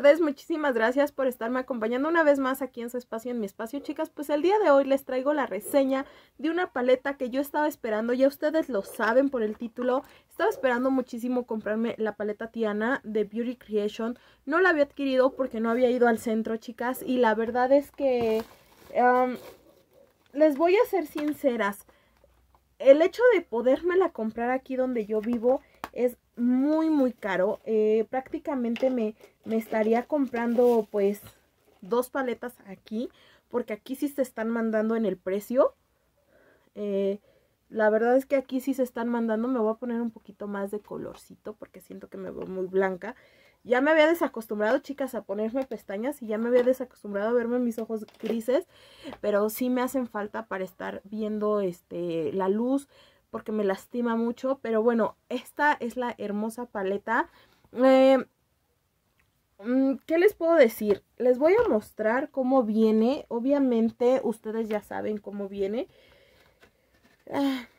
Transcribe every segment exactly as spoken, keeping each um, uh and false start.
tardes, muchísimas gracias por estarme acompañando una vez más aquí en su espacio, en mi espacio, chicas. Pues el día de hoy les traigo la reseña de una paleta que yo estaba esperando, ya ustedes lo saben por el título. Estaba esperando muchísimo comprarme la paleta Tiana de Beauty Creation. No la había adquirido porque no había ido al centro, chicas, y la verdad es que um, les voy a ser sinceras. El hecho de podérmela comprar aquí donde yo vivo es muy muy caro. Eh, prácticamente me, me estaría comprando pues dos paletas aquí, porque aquí sí se están mandando en el precio. Eh, la verdad es que aquí sí se están mandando. Me voy a poner un poquito más de colorcito porque siento que me veo muy blanca. Ya me había desacostumbrado, chicas, a ponerme pestañas y ya me había desacostumbrado a verme mis ojos grises, pero sí me hacen falta para estar viendo este la luz, porque me lastima mucho. Pero bueno, esta es la hermosa paleta. Eh, ¿Qué les puedo decir? Les voy a mostrar cómo viene. Obviamente ustedes ya saben cómo viene. Ah,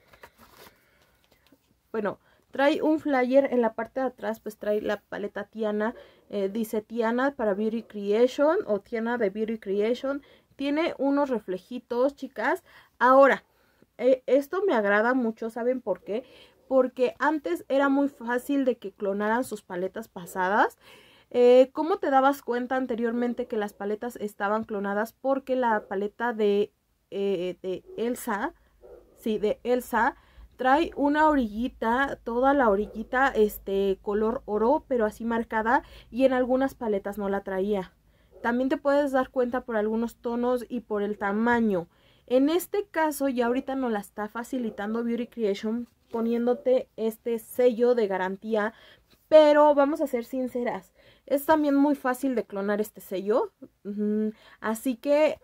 bueno, trae un flyer en la parte de atrás, pues trae la paleta Tiana. Eh, dice Tiana para Beauty Creation o Tiana de Beauty Creation. Tiene unos reflejitos, chicas. Ahora, Eh, esto me agrada mucho, ¿saben por qué? Porque antes era muy fácil de que clonaran sus paletas pasadas. Eh, ¿Cómo te dabas cuenta anteriormente que las paletas estaban clonadas? Porque la paleta de, eh, de Elsa, sí, de Elsa, trae una orillita, toda la orillita, este, color oro, pero así marcada, y en algunas paletas no la traía. También te puedes dar cuenta por algunos tonos y por el tamaño. En este caso ya ahorita nos la está facilitando Beauty Creation poniéndote este sello de garantía, pero vamos a ser sinceras, es también muy fácil de clonar este sello. Uh-huh. Así que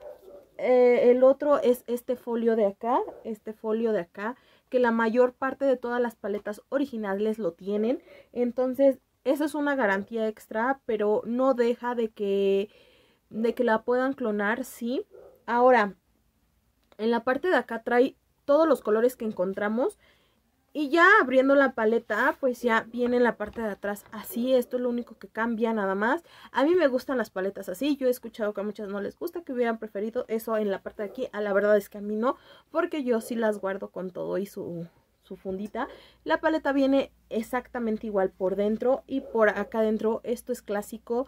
eh, el otro es este folio de acá, este folio de acá, que la mayor parte de todas las paletas originales lo tienen. Entonces eso es una garantía extra, pero no deja de que, de que la puedan clonar, sí. Ahora, en la parte de acá trae todos los colores que encontramos. Y ya abriendo la paleta, pues ya viene en la parte de atrás así. Esto es lo único que cambia, nada más. A mí me gustan las paletas así. Yo he escuchado que a muchas no les gusta, que hubieran preferido eso en la parte de aquí. A la verdad es que a mí no, porque yo sí las guardo con todo y su, su fundita. La paleta viene exactamente igual por dentro y por acá adentro. Esto es clásico.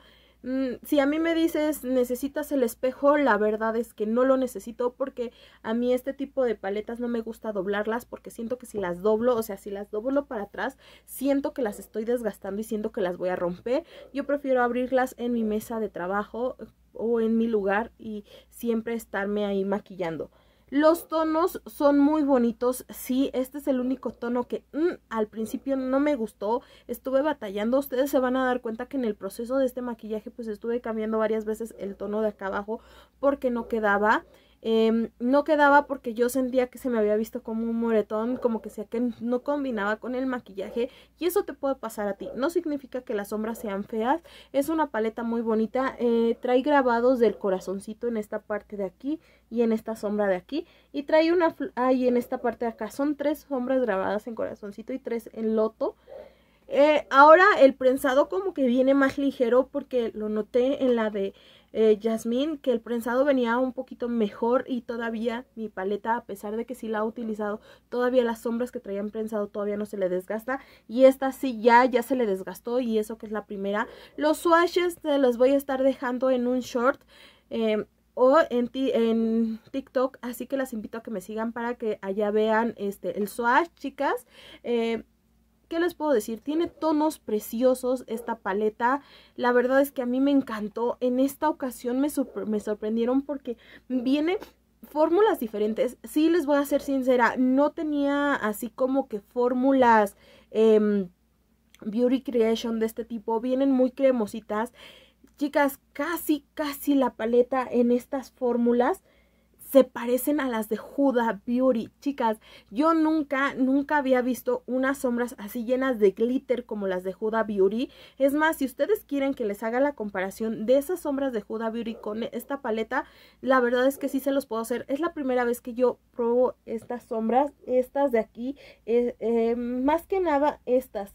Si a mí me dices, ¿necesitas el espejo? La verdad es que no lo necesito, porque a mí este tipo de paletas no me gusta doblarlas, porque siento que si las doblo, o sea, si las doblo para atrás, siento que las estoy desgastando y siento que las voy a romper. Yo prefiero abrirlas en mi mesa de trabajo o en mi lugar y siempre estarme ahí maquillando. Los tonos son muy bonitos, sí, este es el único tono que mmm, al principio no me gustó, estuve batallando. Ustedes se van a dar cuenta que en el proceso de este maquillaje pues estuve cambiando varias veces el tono de acá abajo porque no quedaba. Eh, no quedaba porque yo sentía que se me había visto como un moretón, como que, sea que no combinaba con el maquillaje, y eso te puede pasar a ti. No significa que las sombras sean feas, es una paleta muy bonita. Eh, trae grabados del corazoncito en esta parte de aquí y en esta sombra de aquí, y trae una ahí en esta parte de acá. Son tres sombras grabadas en corazoncito y tres en loto. Eh, ahora el prensado como que viene más ligero, porque lo noté en la de eh, Jasmine, que el prensado venía un poquito mejor, y todavía mi paleta, a pesar de que sí la ha utilizado, todavía las sombras que traían prensado todavía no se le desgasta, y esta sí ya, ya se le desgastó, y eso que es la primera. Los swatches te los voy a estar dejando en un short eh, o en, en TikTok, así que las invito a que me sigan para que allá vean este el swatch, chicas. eh, ¿Qué les puedo decir? Tiene tonos preciosos esta paleta. La verdad es que a mí me encantó. En esta ocasión me, me sorprendieron porque viene fórmulas diferentes. Sí, les voy a ser sincera, no tenía así como que fórmulas eh, Beauty Creation de este tipo. Vienen muy cremositas. Chicas, casi, casi la paleta en estas fórmulas se parecen a las de Huda Beauty. Chicas, yo nunca, nunca había visto unas sombras así llenas de glitter como las de Huda Beauty. Es más, si ustedes quieren que les haga la comparación de esas sombras de Huda Beauty con esta paleta, la verdad es que sí se los puedo hacer. Es la primera vez que yo pruebo estas sombras, estas de aquí, eh, eh, más que nada estas.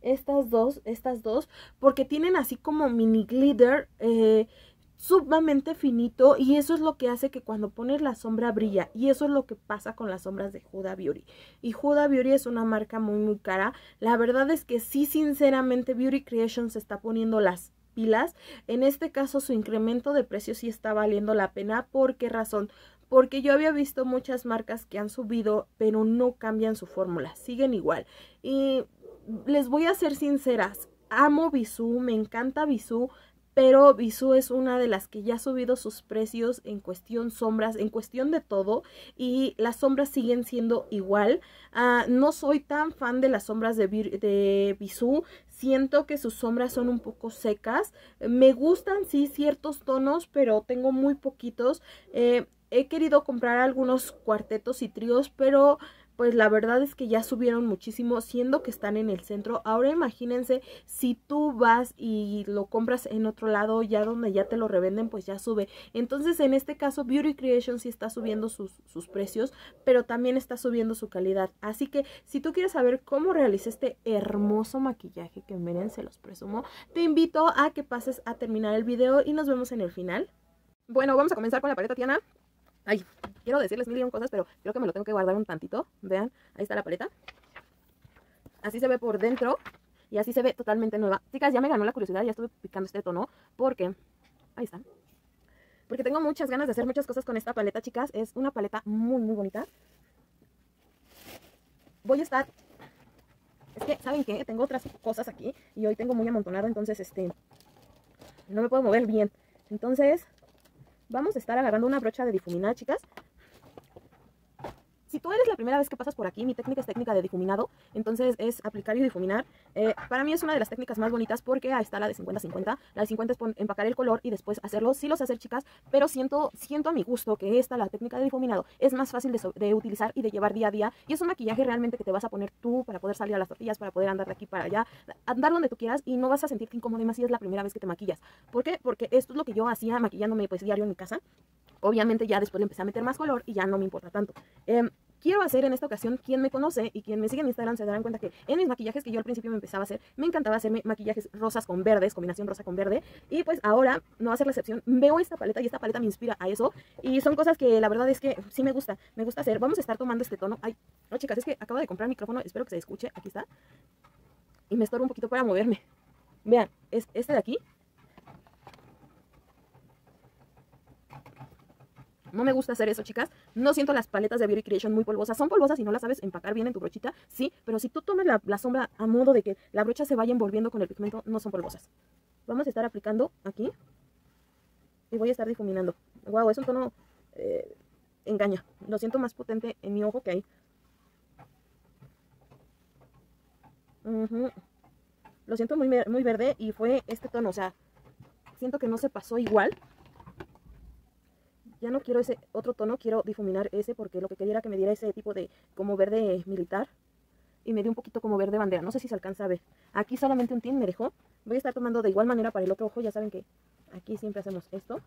estas dos, estas dos, porque tienen así como mini glitter, eh, sumamente finito, y eso es lo que hace que cuando pones la sombra brilla, y eso es lo que pasa con las sombras de Huda Beauty. Y Huda Beauty es una marca muy muy cara. La verdad es que sí, sinceramente Beauty Creations se está poniendo las pilas. En este caso su incremento de precio sí está valiendo la pena. ¿Por qué razón? Porque yo había visto muchas marcas que han subido, pero no cambian su fórmula, siguen igual. Y les voy a ser sinceras, amo Bisú, me encanta Bisú, pero Bisú es una de las que ya ha subido sus precios en cuestión sombras, en cuestión de todo, y las sombras siguen siendo igual. Uh, no soy tan fan de las sombras de, de Bisú, siento que sus sombras son un poco secas. Me gustan sí ciertos tonos, pero tengo muy poquitos. Eh, he querido comprar algunos cuartetos y tríos, pero pues la verdad es que ya subieron muchísimo, siendo que están en el centro. Ahora imagínense si tú vas y lo compras en otro lado, ya donde ya te lo revenden, pues ya sube. Entonces en este caso Beauty Creation sí está subiendo sus, sus precios, pero también está subiendo su calidad. Así que si tú quieres saber cómo realicé este hermoso maquillaje, que miren, se los presumo, te invito a que pases a terminar el video y nos vemos en el final. Bueno, vamos a comenzar con la paleta Tiana. Ay, quiero decirles mil y un cosas, pero creo que me lo tengo que guardar un tantito. Vean, ahí está la paleta. Así se ve por dentro y así se ve totalmente nueva. Chicas, ya me ganó la curiosidad, ya estuve picando este tono porque... Ahí está. Porque tengo muchas ganas de hacer muchas cosas con esta paleta, chicas. Es una paleta muy, muy bonita. Voy a estar... Es que, ¿saben qué? Tengo otras cosas aquí y hoy tengo muy amontonado, entonces, este... no me puedo mover bien. Entonces... vamos a estar agarrando una brocha de difuminar, chicas. Si tú eres la primera vez que pasas por aquí, mi técnica es técnica de difuminado. Entonces es aplicar y difuminar. Eh, para mí es una de las técnicas más bonitas porque ahí está la de cincuenta cincuenta. La de cincuenta es empacar el color y después hacerlo. Sí lo sé hacer, chicas, pero siento, siento a mi gusto que esta, la técnica de difuminado, es más fácil de, de utilizar y de llevar día a día. Y es un maquillaje realmente que te vas a poner tú para poder salir a las tortillas, para poder andar de aquí para allá, andar donde tú quieras y no vas a sentirte incómodo y más si es la primera vez que te maquillas. ¿Por qué? Porque esto es lo que yo hacía maquillándome pues diario en mi casa. Obviamente ya después le empecé a meter más color y ya no me importa tanto. Eh, quiero hacer en esta ocasión, quien me conoce y quien me sigue en Instagram se darán cuenta que en mis maquillajes que yo al principio me empezaba a hacer, me encantaba hacerme maquillajes rosas con verdes, combinación rosa con verde. Y pues ahora no va a ser la excepción. Veo esta paleta y esta paleta me inspira a eso. Y son cosas que la verdad es que sí me gusta, me gusta hacer. Vamos a estar tomando este tono. Ay, no chicas, es que acabo de comprar micrófono, espero que se escuche. Aquí está. Y me estorbo un poquito para moverme. Vean, es este de aquí. No me gusta hacer eso, chicas. No siento las paletas de Beauty Creation muy polvosas. Son polvosas si no las sabes empacar bien en tu brochita, sí. Pero si tú tomas la, la sombra a modo de que la brocha se vaya envolviendo con el pigmento, no son polvosas. Vamos a estar aplicando aquí. Y voy a estar difuminando. Wow, es un tono... Eh, engaña. Lo siento más potente en mi ojo que ahí. Uh-huh. Lo siento muy, muy verde y fue este tono. O sea, siento que no se pasó igual. Ya no quiero ese otro tono, quiero difuminar ese porque lo que quería era que me diera ese tipo de como verde militar. Y me dio un poquito como verde bandera, no sé si se alcanza a ver. Aquí solamente un tin me dejó. Voy a estar tomando de igual manera para el otro ojo, ya saben que aquí siempre hacemos esto.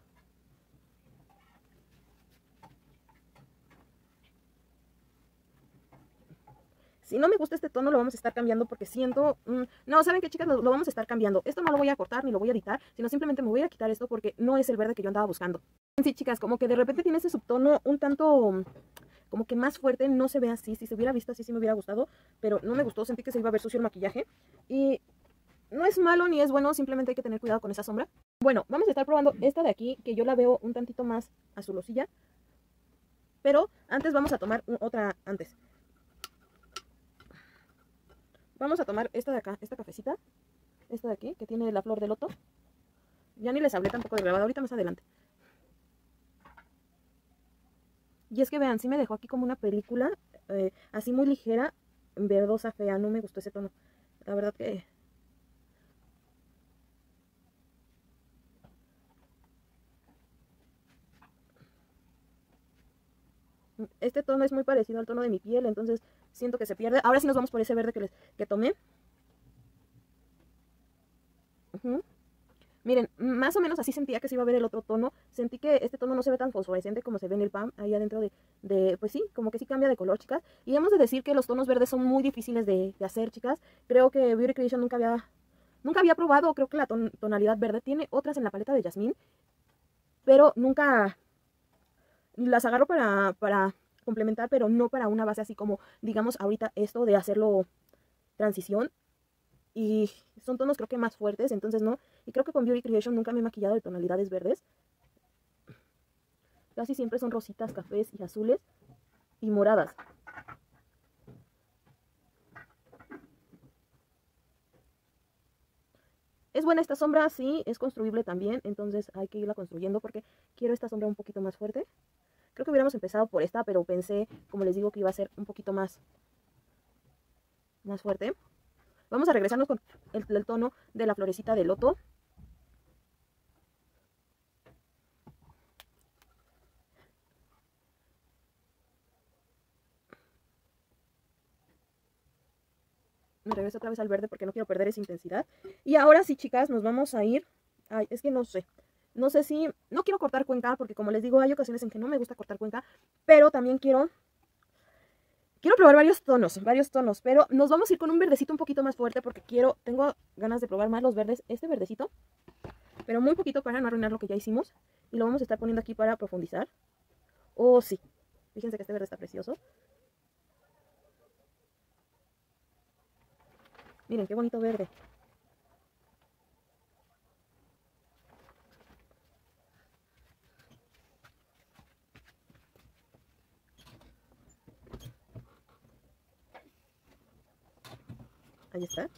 Si no me gusta este tono, lo vamos a estar cambiando porque siento... Mmm, no, ¿saben qué, chicas? Lo, lo vamos a estar cambiando. Esto no lo voy a cortar ni lo voy a editar, sino simplemente me voy a quitar esto porque no es el verde que yo andaba buscando. Sí, chicas, como que de repente tiene ese subtono un tanto... como que más fuerte, no se ve así. Si se hubiera visto así, sí me hubiera gustado, pero no me gustó. Sentí que se iba a ver sucio el maquillaje. Y no es malo ni es bueno, simplemente hay que tener cuidado con esa sombra. Bueno, vamos a estar probando esta de aquí, que yo la veo un tantito más azulosilla. Pero antes vamos a tomar otra antes. Vamos a tomar esta de acá, esta cafecita. Esta de aquí, que tiene la flor de loto. Ya ni les hablé tampoco de grabado, ahorita más adelante. Y es que vean, sí me dejó aquí como una película, eh, así muy ligera, verdosa, fea. No me gustó ese tono. La verdad que... este tono es muy parecido al tono de mi piel, entonces siento que se pierde. Ahora sí nos vamos por ese verde que, les, que tomé. Uh-huh. Miren, más o menos así sentía que se iba a ver el otro tono. Sentí que este tono no se ve tan fosforescente como se ve en el P A M, ahí adentro de, de, pues sí, como que sí cambia de color, chicas. Y hemos de decir que los tonos verdes son muy difíciles de, de hacer, chicas. Creo que Beauty Creation nunca había, nunca había probado, creo que la ton, tonalidad verde. Tiene otras en la paleta de Jasmine, pero nunca las agarro para, para complementar, pero no para una base así como, digamos, ahorita esto de hacerlo transición. Y son tonos creo que más fuertes, entonces no. Y creo que con Beauty Creation nunca me he maquillado de tonalidades verdes. Casi siempre son rositas, cafés y azules y moradas. Es buena esta sombra, sí, es construible también, entonces hay que irla construyendo porque quiero esta sombra un poquito más fuerte. Creo que hubiéramos empezado por esta, pero pensé, como les digo, que iba a ser un poquito más, más fuerte. Vamos a regresarnos con el, el tono de la florecita de loto. Me regreso otra vez al verde porque no quiero perder esa intensidad. Y ahora sí, chicas, nos vamos a ir. Ay, es que no sé. No sé si... No quiero cortar cuenca porque, como les digo, hay ocasiones en que no me gusta cortar cuenca. Pero también quiero... Quiero probar varios tonos, varios tonos. Pero nos vamos a ir con un verdecito un poquito más fuerte porque quiero... Tengo ganas de probar más los verdes. Este verdecito. Pero muy poquito para no arruinar lo que ya hicimos. Y lo vamos a estar poniendo aquí para profundizar. Oh, sí. Fíjense que este verde está precioso. Miren, qué bonito verde. Ahí está.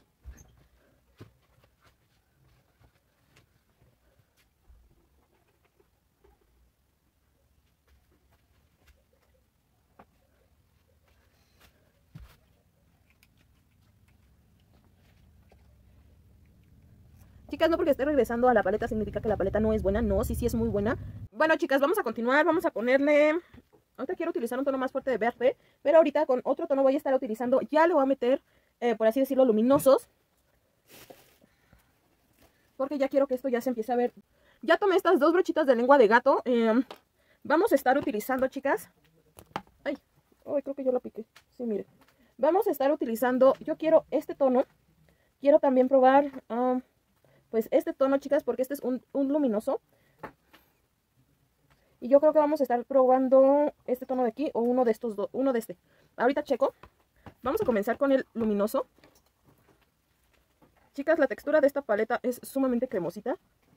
Chicas, no porque esté regresando a la paleta significa que la paleta no es buena. No, sí, sí es muy buena. Bueno, chicas, vamos a continuar. Vamos a ponerle... Ahorita quiero utilizar un tono más fuerte de verde, pero ahorita con otro tono voy a estar utilizando... Ya le voy a meter, eh, por así decirlo, luminosos. Porque ya quiero que esto ya se empiece a ver. Ya tomé estas dos brochitas de lengua de gato. Eh, vamos a estar utilizando, chicas... Ay, ay, creo que yo la piqué. Sí, mire. Vamos a estar utilizando... Yo quiero este tono. Quiero también probar... Um, pues este tono, chicas, porque este es un, un luminoso. Y yo creo que vamos a estar probando este tono de aquí o uno de estos dos, uno de este. Ahorita checo. Vamos a comenzar con el luminoso. Chicas, la textura de esta paleta es sumamente cremosita.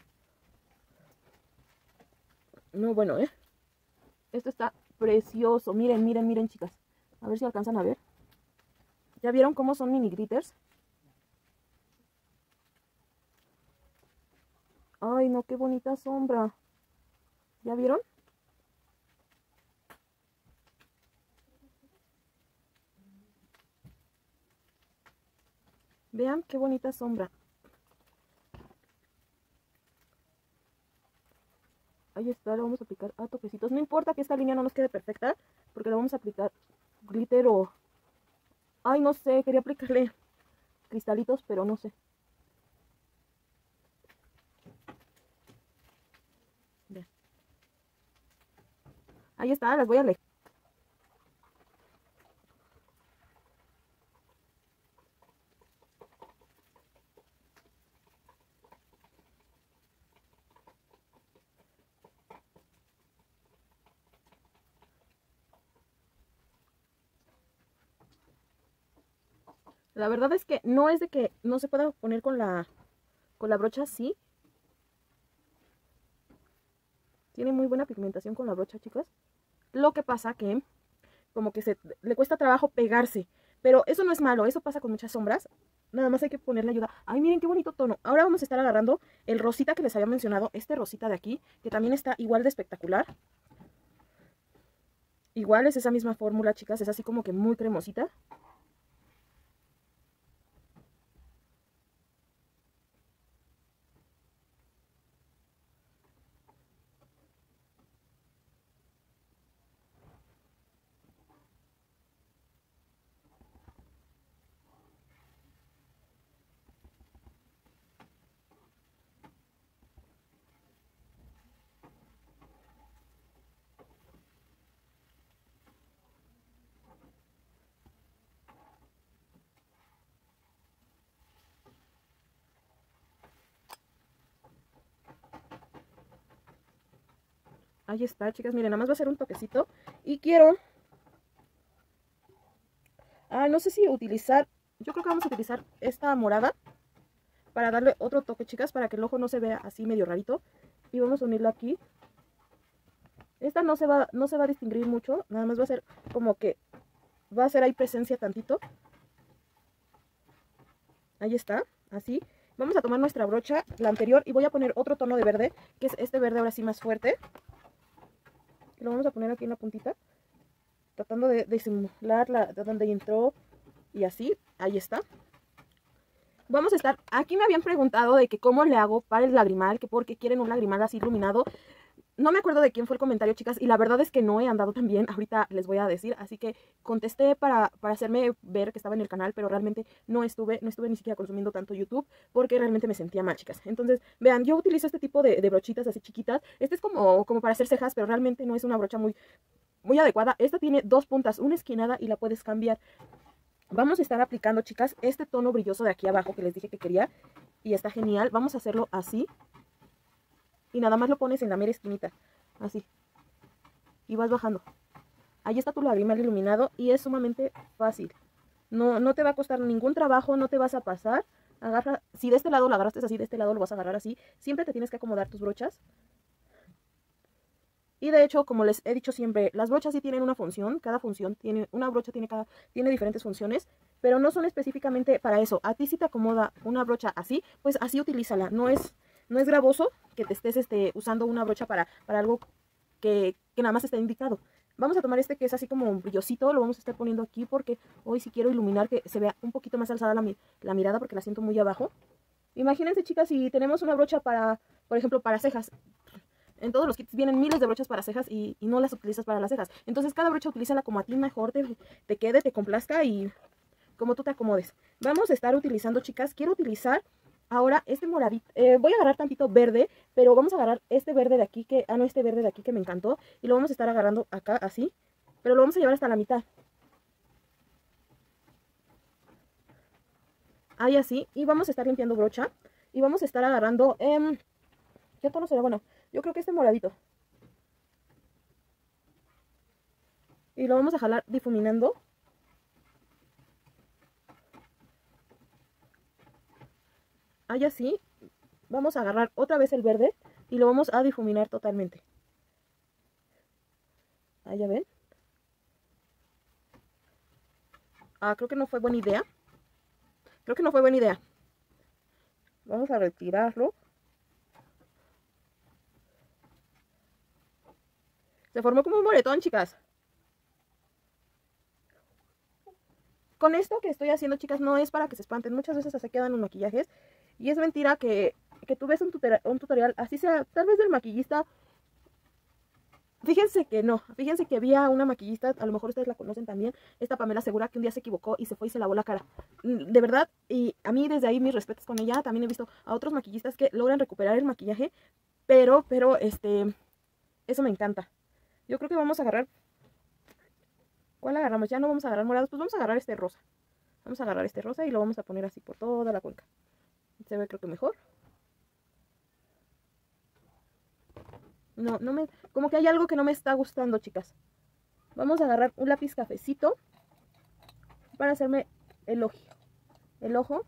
No, bueno, ¿eh? Esto está precioso. Miren, miren, miren, chicas. A ver si alcanzan a ver. ¿Ya vieron cómo son mini glitters? Ay, no, qué bonita sombra. ¿Ya vieron? Vean qué bonita sombra. Ahí está, lo vamos a aplicar a toquecitos. No importa que esta línea no nos quede perfecta, porque le vamos a aplicar glitter o... Ay, no sé, quería aplicarle cristalitos, pero no sé. Vean. Ahí está, las voy a alejar. La verdad es que no es de que no se pueda poner con la, con la brocha, sí. Tiene muy buena pigmentación con la brocha, chicas. Lo que pasa que como que se, le cuesta trabajo pegarse. Pero eso no es malo, eso pasa con muchas sombras. Nada más hay que ponerle ayuda. Ay, miren qué bonito tono. Ahora vamos a estar agarrando el rosita que les había mencionado. Este rosita de aquí, que también está igual de espectacular. Igual es esa misma fórmula, chicas. Es así como que muy cremosita. Ahí está, chicas, miren, nada más va a ser un toquecito. Y quiero... Ah, no sé si utilizar... Yo creo que vamos a utilizar esta morada para darle otro toque, chicas, para que el ojo no se vea así medio rarito. Y vamos a unirla aquí. Esta no se va, no se va a distinguir mucho, nada más va a ser como que va a ser ahí presencia tantito. Ahí está, así. Vamos a tomar nuestra brocha, la anterior, y voy a poner otro tono de verde, que es este verde ahora sí más fuerte. Lo vamos a poner aquí en la puntita, tratando de, de simular la, de donde entró y así. Ahí está. Vamos a estar, aquí me habían preguntado de que cómo le hago para el lagrimal, que porque quieren un lagrimal así iluminado. No me acuerdo de quién fue el comentario, chicas, y la verdad es que no he andado tan bien, ahorita les voy a decir, así que contesté para, para hacerme ver que estaba en el canal, pero realmente no estuve, no estuve ni siquiera consumiendo tanto YouTube, porque realmente me sentía mal, chicas. Entonces, vean, yo utilizo este tipo de, de brochitas así chiquitas, este es como, como para hacer cejas, pero realmente no es una brocha muy, muy adecuada. Esta tiene dos puntas, una esquinada y la puedes cambiar. Vamos a estar aplicando, chicas, este tono brilloso de aquí abajo que les dije que quería, y está genial. Vamos a hacerlo así. Y nada más lo pones en la mera esquinita, así. Y vas bajando. Ahí está tu lagrimal iluminado y es sumamente fácil. No, no te va a costar ningún trabajo, no te vas a pasar. Agarra, si de este lado lo agarraste así, de este lado lo vas a agarrar así. Siempre te tienes que acomodar tus brochas. Y de hecho, como les he dicho siempre, las brochas sí tienen una función. Cada función tiene, una brocha tiene, cada, tiene diferentes funciones, pero no son específicamente para eso. A ti si te acomoda una brocha así, pues así utilízala. No es... No es gravoso que te estés este, usando una brocha para, para algo que, que nada más está indicado. Vamos a tomar este que es así como un brillosito, lo vamos a estar poniendo aquí porque hoy sí quiero iluminar que se vea un poquito más alzada la, la mirada porque la siento muy abajo. Imagínense, chicas, si tenemos una brocha para, por ejemplo, para cejas. En todos los kits vienen miles de brochas para cejas y, y no las utilizas para las cejas. Entonces cada brocha utilízala como a ti mejor te, te quede, te complazca y como tú te acomodes. Vamos a estar utilizando, chicas, quiero utilizar... Ahora este moradito, eh, voy a agarrar tantito verde, pero vamos a agarrar este verde de aquí, que, ah no, este verde de aquí que me encantó. Y lo vamos a estar agarrando acá, así, pero lo vamos a llevar hasta la mitad. Ahí así, y vamos a estar limpiando brocha. Y vamos a estar agarrando, eh, ¿qué tono será? Bueno, yo creo que este moradito. Y lo vamos a jalar difuminando. Ahí así, vamos a agarrar otra vez el verde y lo vamos a difuminar totalmente. Ahí ya ven. Ah, creo que no fue buena idea. Creo que no fue buena idea. Vamos a retirarlo. Se formó como un moretón, chicas. Con esto que estoy haciendo, chicas, no es para que se espanten. Muchas veces se quedan los maquillajes. Y es mentira que, que tú ves un tutorial, un tutorial, así sea, tal vez del maquillista. Fíjense que no, fíjense que había una maquillista, a lo mejor ustedes la conocen también, esta Pamela Segura, que un día se equivocó y se fue y se lavó la cara. De verdad, y a mí desde ahí mis respetos con ella. También he visto a otros maquillistas que logran recuperar el maquillaje, pero, pero, este, eso me encanta. Yo creo que vamos a agarrar, ¿cuál agarramos? Ya no vamos a agarrar morados, pues vamos a agarrar este rosa. Vamos a agarrar este rosa y lo vamos a poner así por toda la cuenca. Se ve creo que mejor. No, no me... Como que hay algo que no me está gustando, chicas. Vamos a agarrar un lápiz cafecito para hacerme el ojo. El ojo.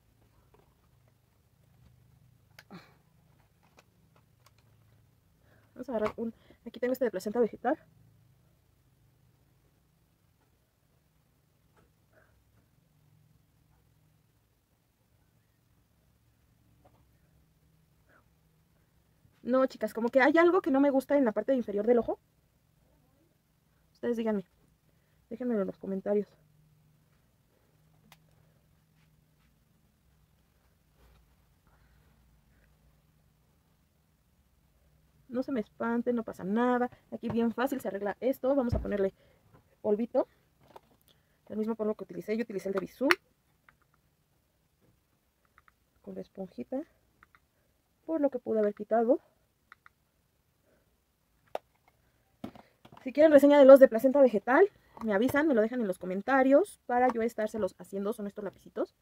Vamos a agarrar un... Aquí tengo este de placenta vegetal. No, chicas, como que hay algo que no me gusta en la parte inferior del ojo. Ustedes díganme. Déjenmelo en los comentarios. No se me espanten, no pasa nada. Aquí bien fácil se arregla esto. Vamos a ponerle polvito. El mismo polvo que utilicé. Yo utilicé el de Bisú. Con la esponjita. Por lo que pude haber quitado. Si quieren reseña de los de placenta vegetal, me avisan, me lo dejan en los comentarios para yo estárselos haciendo. Son estos lapicitos.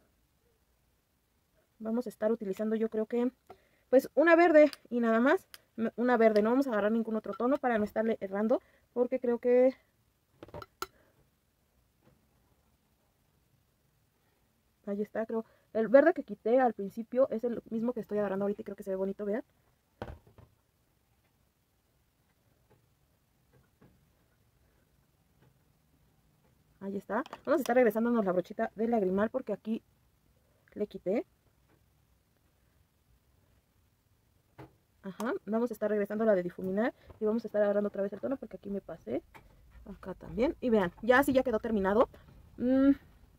Vamos a estar utilizando, yo creo que, pues una verde y nada más. una verde. No vamos a agarrar ningún otro tono para no estarle errando, porque creo que... Ahí está, creo. El verde que quité al principio es el mismo que estoy agarrando ahorita y creo que se ve bonito, vean. Ahí está. Vamos a estar regresándonos la brochita de lagrimal porque aquí le quité. Ajá. Vamos a estar regresando la de difuminar y vamos a estar agarrando otra vez el tono porque aquí me pasé. Acá también. Y vean, ya así ya quedó terminado. Mm.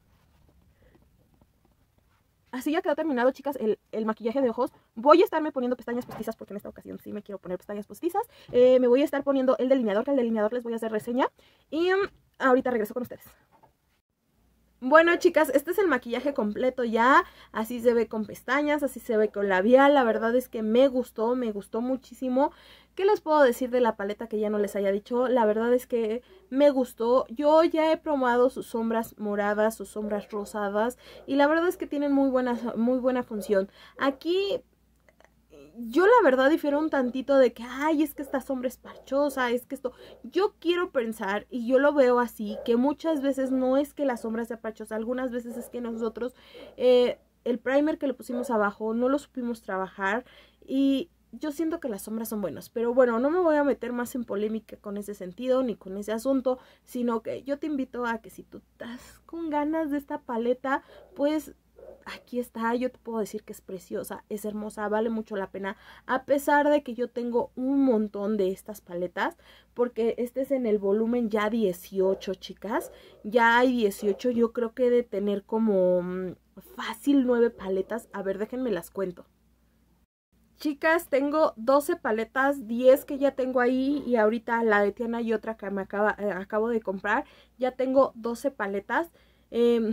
Así ya quedó terminado, chicas, el, el maquillaje de ojos. Voy a estarme poniendo pestañas postizas porque en esta ocasión sí me quiero poner pestañas postizas. Eh, me voy a estar poniendo el delineador, que el delineador les voy a hacer reseña. Y um, ahorita regreso con ustedes. Bueno, chicas, este es el maquillaje completo ya. Así se ve con pestañas, así se ve con labial. La verdad es que me gustó, me gustó muchísimo. ¿Qué les puedo decir de la paleta que ya no les haya dicho? La verdad es que me gustó. Yo ya he probado sus sombras moradas, sus sombras rosadas. Y la verdad es que tienen muy buena, muy buena función. Aquí... yo la verdad difiero un tantito de que, ay, es que esta sombra es parchosa, es que esto... Yo quiero pensar, y yo lo veo así, que muchas veces no es que la sombra sea parchosa, algunas veces es que nosotros, eh, el primer que le pusimos abajo, no lo supimos trabajar, y yo siento que las sombras son buenas. Pero bueno, no me voy a meter más en polémica con ese sentido, ni con ese asunto, sino que yo te invito a que si tú estás con ganas de esta paleta, pues... aquí está, yo te puedo decir que es preciosa, es hermosa, vale mucho la pena, a pesar de que yo tengo un montón de estas paletas, porque este es en el volumen ya dieciocho, chicas, ya hay dieciocho, yo creo que he de tener como mmm, fácil nueve paletas, a ver, déjenme las cuento. Chicas, tengo doce paletas, diez que ya tengo ahí y ahorita la de Tiana y otra que me acaba, eh, acabo de comprar, ya tengo doce paletas, eh...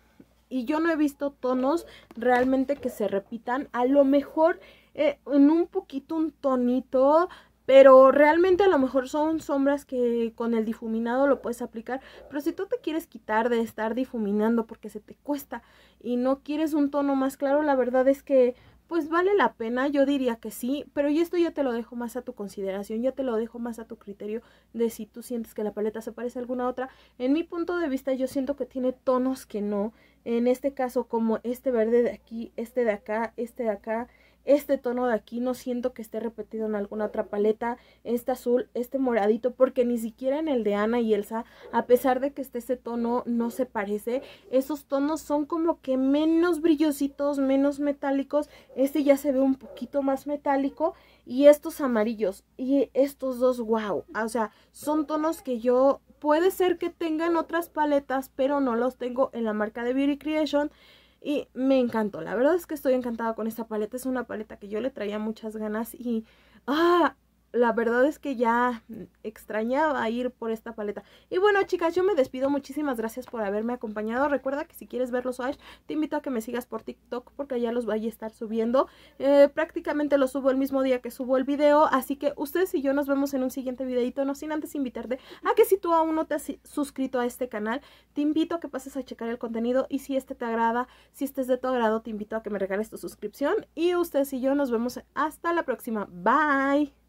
y yo no he visto tonos realmente que se repitan. A lo mejor eh, en un poquito un tonito, pero realmente a lo mejor son sombras que con el difuminado lo puedes aplicar. Pero si tú te quieres quitar de estar difuminando porque se te cuesta y no quieres un tono más claro, la verdad es que... pues vale la pena, yo diría que sí, pero y esto ya te lo dejo más a tu consideración, ya te lo dejo más a tu criterio de si tú sientes que la paleta se parece a alguna otra. En mi punto de vista yo siento que tiene tonos que no, en este caso como este verde de aquí, este de acá, este de acá, este tono de aquí, no siento que esté repetido en alguna otra paleta, este azul, este moradito, porque ni siquiera en el de Ana y Elsa, a pesar de que esté ese tono, no se parece. Esos tonos son como que menos brillositos, menos metálicos. Este ya se ve un poquito más metálico. Y estos amarillos y estos dos, wow, o sea, son tonos que yo, puede ser que tengan otras paletas, pero no los tengo en la marca de Beauty Creation. Y me encantó, la verdad es que estoy encantada con esta paleta, es una paleta que yo le traía muchas ganas y... ¡ah! La verdad es que ya extrañaba ir por esta paleta. Y bueno, chicas, yo me despido. Muchísimas gracias por haberme acompañado. Recuerda que si quieres ver los swatch, te invito a que me sigas por TikTok porque allá los voy a estar subiendo. Eh, prácticamente los subo el mismo día que subo el video. Así que ustedes y yo nos vemos en un siguiente videito. No sin antes invitarte a que si tú aún no te has suscrito a este canal, te invito a que pases a checar el contenido. Y si este te agrada, si este es de tu agrado, te invito a que me regales tu suscripción. Y ustedes y yo nos vemos hasta la próxima. Bye.